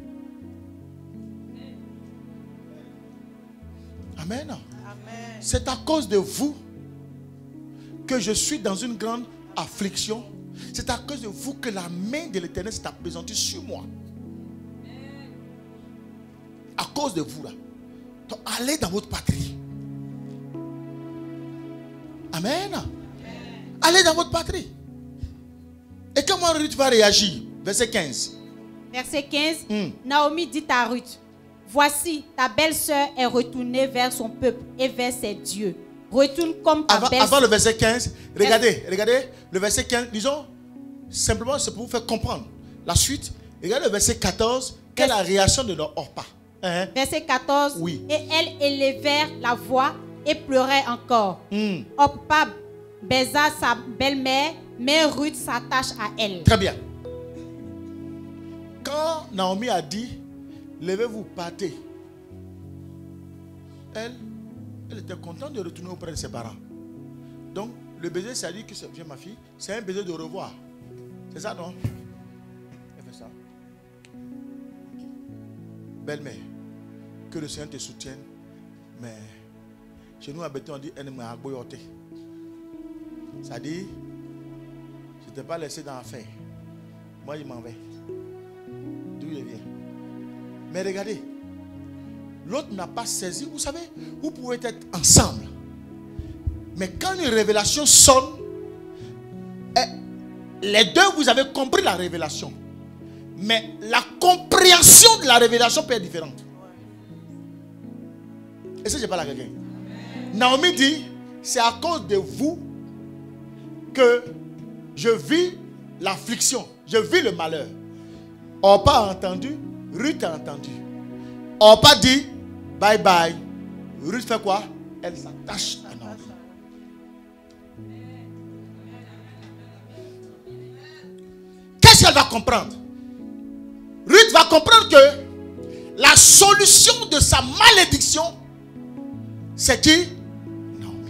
Amen. Amen. C'est à cause de vous que je suis dans une grande affliction. C'est à cause de vous que la main de l'Éternel s'est appesantie sur moi. À cause de vous là. Donc allez dans votre patrie. Amen. Amen. Allez dans votre patrie. Et comment Ruth va réagir? Verset quinze. Verset quinze. Mm. Naomi dit à Ruth, voici, ta belle-sœur est retournée vers son peuple et vers ses dieux. Retourne comme ta avant, belle-sœur. Avant le verset quinze, regardez, regardez, le verset quinze, disons, simplement c'est pour vous faire comprendre la suite. Regardez le verset quatorze, quelle est la réaction de leur Orpa. Hein? Verset quatorze. Oui. Et elles élevèrent la voix et pleuraient encore. Mm. Orpa baisa sa belle-mère, mais Ruth s'attache à elle. Très bien. Quand Naomi a dit, levez-vous, partez, elle, elle était contente de retourner auprès de ses parents. Donc, le baiser, ça dit que c'est bien ma fille, c'est un baiser de revoir. C'est ça, non? Elle fait ça. Belle-mère, que le Seigneur te soutienne, mais Chez nous à Béthune, on dit elle m'a boyoté. Ça dit, je ne t'ai pas laissé dans l'affaire. Moi, il m'en vais. D'où il vient. Mais regardez, l'autre n'a pas saisi. Vous savez, vous pouvez être ensemble. Mais quand une révélation sonne, les deux, vous avez compris la révélation. Mais la compréhension de la révélation peut être différente. Est-ce que je parle à quelqu'un? Naomi dit, c'est à cause de vous que je vis l'affliction, je vis le malheur. Orpa a entendu, Ruth a entendu. Orpa dit, bye bye. Ruth fait quoi? Elle s'attache à Naomi. Qu'est-ce qu'elle va comprendre? Ruth va comprendre que la solution de sa malédiction, c'est qui? Naomi.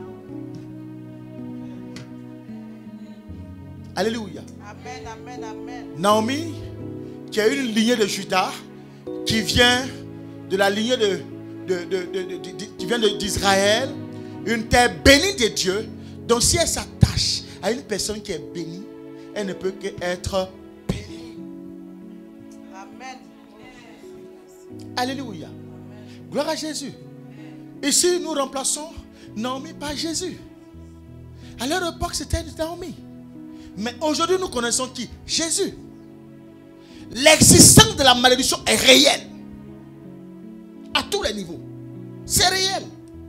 Alléluia. Amen, amen, amen. Naomi, qui a une lignée de Juda, qui vient de la lignée de, de, de, de, de, de, de qui vient d'Israël, une terre bénie de Dieu. Donc si elle s'attache à une personne qui est bénie, elle ne peut qu'être bénie. Amen. Alléluia. Gloire à Jésus. Ici, nous remplaçons Naomi par Jésus. À leur époque, c'était Naomi. Mais aujourd'hui, nous connaissons qui? Jésus. L'existence de la malédiction est réelle. À tous les niveaux. C'est réel.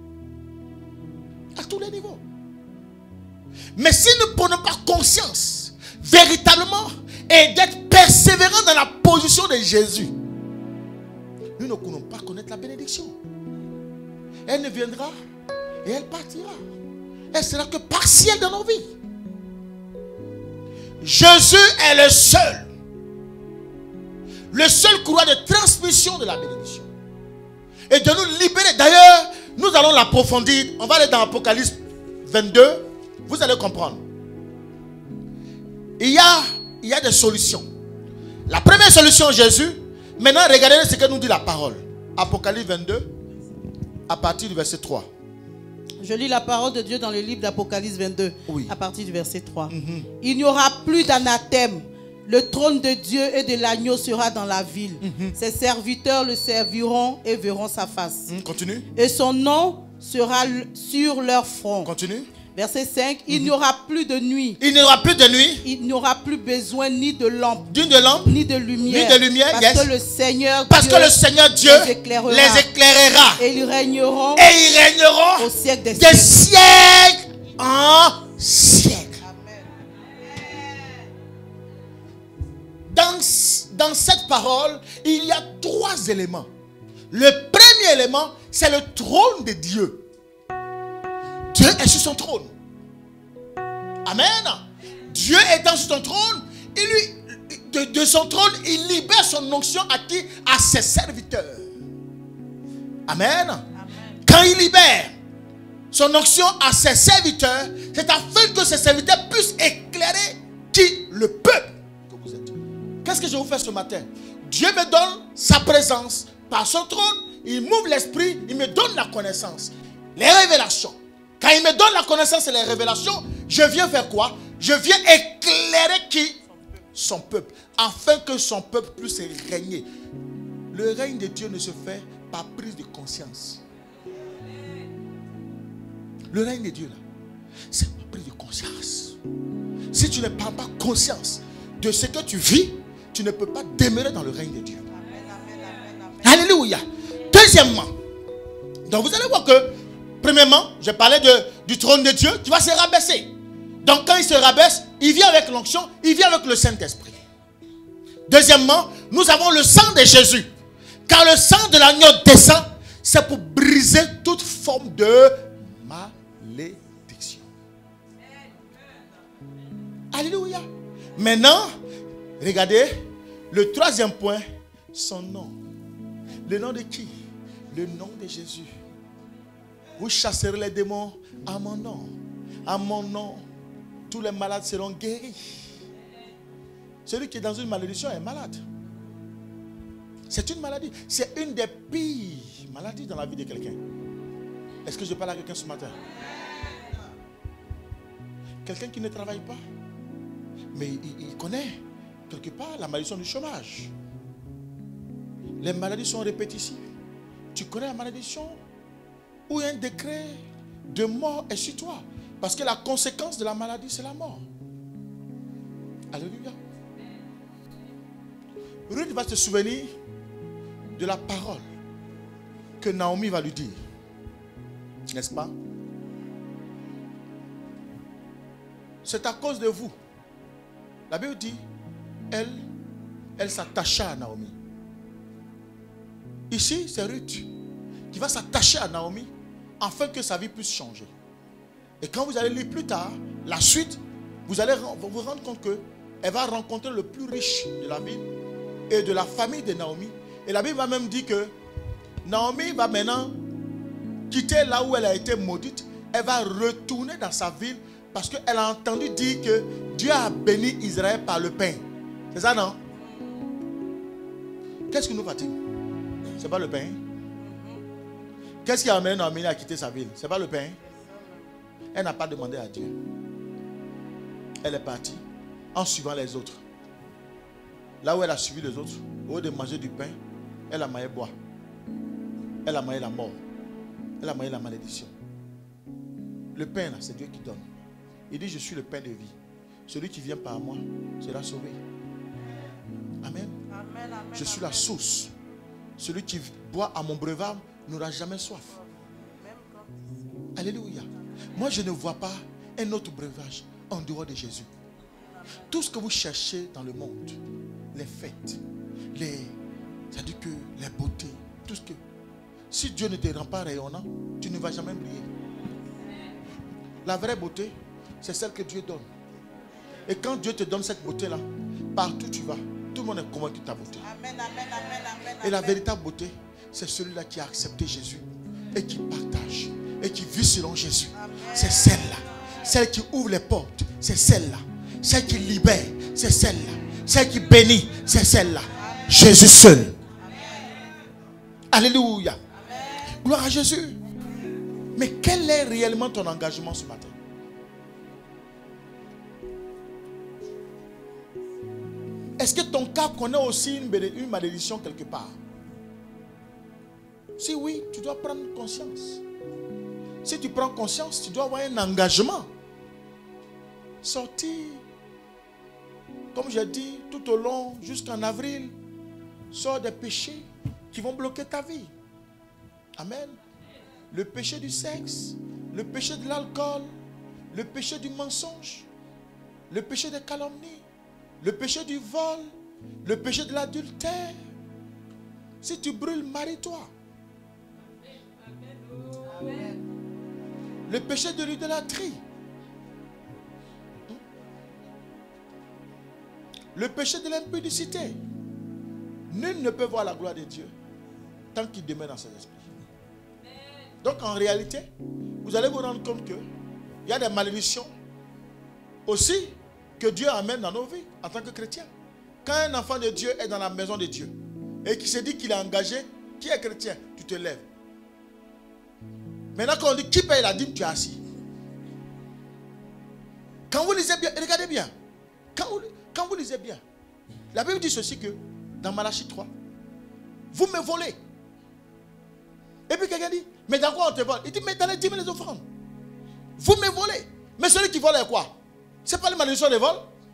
À tous les niveaux. Mais si nous ne prenons pas conscience véritablement et d'être persévérants dans la position de Jésus, nous ne pouvons pas connaître la bénédiction. Elle ne viendra et elle partira. Elle sera que partielle dans nos vies. Jésus est le seul. Le seul courroie de transmission de la bénédiction. Et de nous libérer. D'ailleurs, nous allons l'approfondir. On va aller dans Apocalypse vingt-deux. Vous allez comprendre. Il y a, il y a des solutions. La première solution, Jésus. Maintenant, regardez ce que nous dit la parole. Apocalypse vingt-deux, à partir du verset trois. Je lis la parole de Dieu dans le livre d'Apocalypse vingt-deux, Oui. à partir du verset trois. Mm-hmm. Il n'y aura plus d'anathème. Le trône de Dieu et de l'agneau sera dans la ville. Mm-hmm. Ses serviteurs le serviront et verront sa face. Mm, continue. Et son nom sera l- sur leur front. Continue. Verset cinq. Il n'y aura plus de nuit. Il n'y aura plus de nuit, Il n'y aura plus besoin ni de lampe, d'une de lampe, ni de lumière. Ni de lumière, parce yes. que le Seigneur parce Dieu que le Seigneur Dieu les éclairera. les éclairera. et ils régneront Et ils régneront au siècle des des siècles. siècles en siècles. Dans, dans cette parole, il y a trois éléments. Le premier élément, c'est le trône de Dieu. Dieu est sur son trône. Amen. Dieu étant sur son trône, il lui, de, de son trône, il libère son onction à qui? À ses serviteurs. Amen. Amen. Quand il libère son onction à ses serviteurs, c'est afin que ses serviteurs puissent éclairer qui? Le peuple que vous êtes. Qu'est-ce que je vous fais ce matin? Dieu me donne sa présence par son trône, il m'ouvre l'esprit, il me donne la connaissance, les révélations. Quand il me donne la connaissance et les révélations, je viens faire quoi? Je viens éclairer qui? Son peuple, afin que son peuple puisse régner. Le règne de Dieu ne se fait par prise de conscience. Le règne de Dieu, là, c'est par prise de conscience. Si tu ne prends pas conscience de ce que tu vis, tu ne peux pas demeurer dans le règne de Dieu. Alléluia. Deuxièmement, donc vous allez voir que, premièrement, je parlais de, du trône de Dieu, tu vas se rabaisser. Donc quand il se rabaisse, il vient avec l'onction, il vient avec le Saint-Esprit. Deuxièmement, nous avons le sang de Jésus. Car le sang de l'agneau descend, c'est pour briser toute forme de malédiction. Alléluia. Maintenant, regardez, le troisième point, son nom. Le nom de qui? Le nom de Jésus. Vous chasserez les démons à mon nom. À mon nom, tous les malades seront guéris. Celui qui est dans une malédiction est malade. C'est une maladie. C'est une des pires maladies dans la vie de quelqu'un. Est-ce que je parle à quelqu'un ce matin? Quelqu'un qui ne travaille pas, mais il, il connaît quelque part la malédiction du chômage. Les maladies sont répétitives. Tu connais la malédiction où un décret de mort est sur toi. Parce que la conséquence de la maladie, c'est la mort. Alléluia. Ruth va se souvenir de la parole que Naomi va lui dire. N'est-ce pas? C'est à cause de vous. La Bible dit, elle, elle s'attacha à Naomi. Ici, c'est Ruth qui va s'attacher à Naomi afin que sa vie puisse changer. Et quand vous allez lire plus tard, la suite, vous allez vous rendre compte qu'elle va rencontrer le plus riche de la ville et de la famille de Naomi. Et la Bible va même dire que Naomi va maintenant quitter là où elle a été maudite. Elle va retourner dans sa ville parce qu'elle a entendu dire que Dieu a béni Israël par le pain. C'est ça, non? Qu'est-ce qui nous fatigue? C'est pas le pain. Qu'est-ce qui a amené Naomi à quitter sa ville? C'est pas le pain. Elle n'a pas demandé à Dieu. Elle est partie en suivant les autres. Là où elle a suivi les autres, au lieu de manger du pain, elle a mangé bois. Elle a mangé la mort. Elle a mangé la malédiction. Le pain, là, c'est Dieu qui donne. Il dit, je suis le pain de vie. Celui qui vient par moi sera sauvé. Amen. Amen, amen, je suis amen. La source. Celui qui boit à mon breuvage n'aura jamais soif. Alléluia. Moi, je ne vois pas un autre breuvage en dehors de Jésus. Tout ce que vous cherchez dans le monde, les fêtes, les, c'est-à-dire que les beautés, tout ce que... Si Dieu ne te rend pas rayonnant, tu ne vas jamais briller. La vraie beauté, c'est celle que Dieu donne. Et quand Dieu te donne cette beauté-là, partout où tu vas, tout le monde est convaincu de ta beauté. Amen, amen, amen, amen, et la véritable beauté, c'est celui-là qui a accepté Jésus et qui partage et qui vit selon Jésus. C'est celle-là. Celle qui ouvre les portes, c'est celle-là. Celle qui libère, c'est celle-là. Celle qui bénit, c'est celle-là. Jésus seul. Amen. Alléluia. Amen. Gloire à Jésus. Mais quel est réellement ton engagement ce matin? Est-ce que ton cas connaît aussi une, une malédiction quelque part? Si oui, tu dois prendre conscience. Si tu prends conscience, tu dois avoir un engagement. Sortir, comme j'ai dit, tout au long, jusqu'en avril, sors des péchés qui vont bloquer ta vie. Amen. Le péché du sexe, le péché de l'alcool, le péché du mensonge, le péché des calomnies, le péché du vol, le péché de l'adultère. Si tu brûles, marie-toi. Amen. Le péché de l'idolâtrie. Le péché de l'impudicité. Nul ne peut voir la gloire de Dieu tant qu'il demeure dans ses esprits. Donc en réalité, vous allez vous rendre compte qu'il y a des malédictions aussi que Dieu amène dans nos vies en tant que chrétiens. Quand un enfant de Dieu est dans la maison de Dieu et qui se dit qu'il est engagé, qui est chrétien, tu te lèves. Maintenant quand on dit qui paye la dîme, tu es assis. Quand vous lisez bien, regardez bien. Quand vous, quand vous lisez bien, la Bible dit ceci que dans Malachie trois, vous me volez. Et puis quelqu'un dit, mais dans quoi on te vole? Il dit, mais dans les dîmes et les offrandes. Vous me volez. Mais celui qui vole est quoi? C'est pas les malédictions de vol.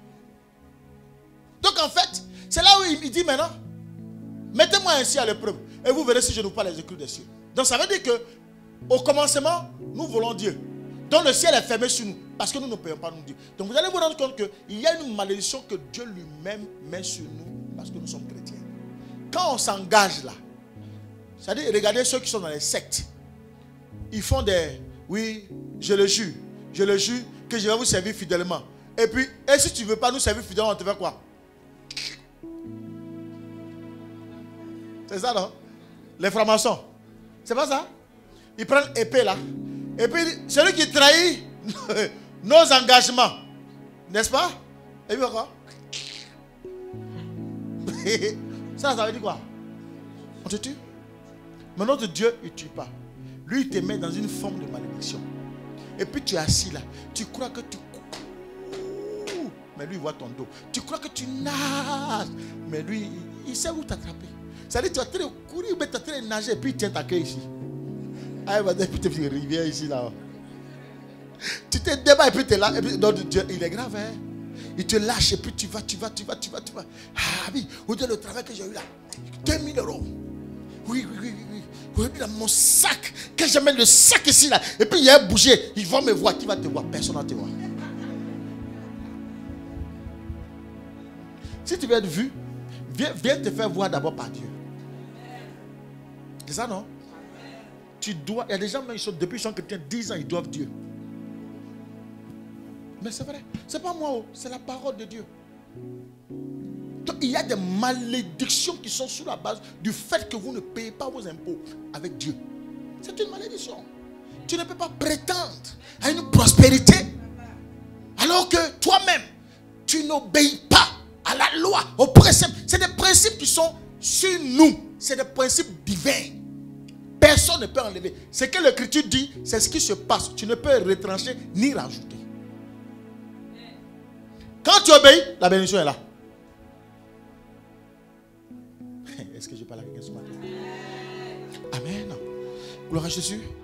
Donc en fait, c'est là où il dit maintenant, mettez-moi ainsi à l'épreuve et vous verrez si je ne vous pas les écrits des cieux. Donc ça veut dire que au commencement, nous volons Dieu. Donc le ciel est fermé sur nous parce que nous ne payons pas nous Dieu. Donc vous allez vous rendre compte qu'il y a une malédiction que Dieu lui-même met sur nous parce que nous sommes chrétiens. Quand on s'engage là, c'est-à-dire regardez ceux qui sont dans les sectes. Ils font des, oui, je le jure, je le jure que je vais vous servir fidèlement. Et puis, et si tu ne veux pas nous servir fidèlement, on te fait quoi? C'est ça, non? Les francs-maçons. C'est pas ça? Ils prennent épée là. Et puis, celui qui trahit nos engagements, n'est-ce pas? Et puis quoi? Ça, ça veut dire quoi? On te tue? Mais notre Dieu, il ne tue pas. Lui, il te met dans une forme de malédiction. Et puis tu es assis là. Tu crois que tu cours. Mais lui, il voit ton dos. Tu crois que tu nages. Mais lui, il, il sait où t'attraper. C'est-à-dire que tu es en train de courir, mais tu es en train de nager. Et puis il tient ta queue ici. Ah, il va dire, puis tu es rivière ici là. Tu te débats et puis tu es là. Et puis, donc, Dieu, il est grave, hein. Il te lâche et puis tu vas, tu vas, tu vas, tu vas, tu vas. Ah oui, au-delà le travail que j'ai eu là. deux mille euros. Oui, oui, oui, oui. Oui, dans mon sac. Quand je mets le sac ici là. Et puis il y a un bouger. Ils vont me voir. Qui va te voir? Personne ne va te voir. Si tu veux être vu, viens, viens te faire voir d'abord par Dieu. C'est ça, non? Tu dois. Il y a des gens, même, ils sont, depuis qu'ils sont chrétiens, dix ans, ils doivent Dieu. Mais c'est vrai. C'est pas moi, oh, c'est la parole de Dieu. Donc, il y a des malédictions qui sont sous la base du fait que vous ne payez pas vos impôts avec Dieu. C'est une malédiction. Tu ne peux pas prétendre à une prospérité alors que toi-même, tu n'obéis pas à la loi, aux principes. C'est des principes qui sont sur nous. C'est des principes divins. Personne ne peut enlever. Ce que l'Écriture dit, c'est ce qui se passe. Tu ne peux retrancher ni rajouter. Quand tu obéis, la bénédiction est là. Est-ce que je parle à quelqu'un ce matin? Amen. Gloire à Jésus.